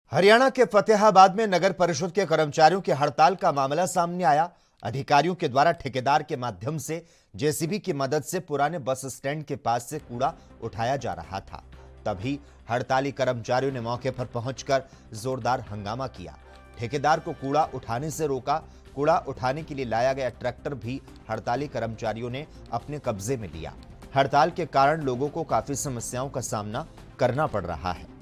हरियाणा के फतेहाबाद में नगर परिषद के कर्मचारियों की हड़ताल का मामला सामने आया। अधिकारियों के द्वारा ठेकेदार के माध्यम से जेसीबी की मदद से पुराने बस स्टैंड के पास से कूड़ा उठाया जा रहा था। तभी हड़ताली कर्मचारियों ने मौके पर पहुंचकर जोरदार हंगामा किया। ठेकेदार को कूड़ा उठाने से रोका। कूड़ा उठाने के लिए लाया गया ट्रैक्टर भी हड़ताली कर्मचारियों ने अपने कब्जे में लिया। हड़ताल के कारण लोगों को काफी समस्याओं का सामना करना पड़ रहा है।